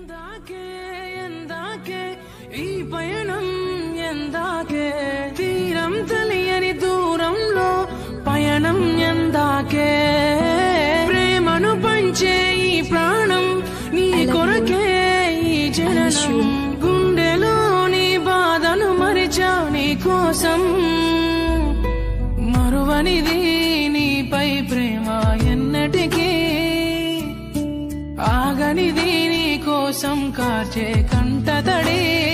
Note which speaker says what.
Speaker 1: ఎందాకే ఎందాకే ఈ పయనం ఎందాకే తీరం తెలియని దూరంలో పయనం ఎందాకే ప్రేమను పంచే ఈ ప్రాణం నీ కొరకే ఈ జననం గుండెలోని బాధను మరిచా నీ కోసం మరువనిది నీపై ప్రేమ ఎన్నటికీ ఆగనిది నీ కోసం కార్చే కంటతడి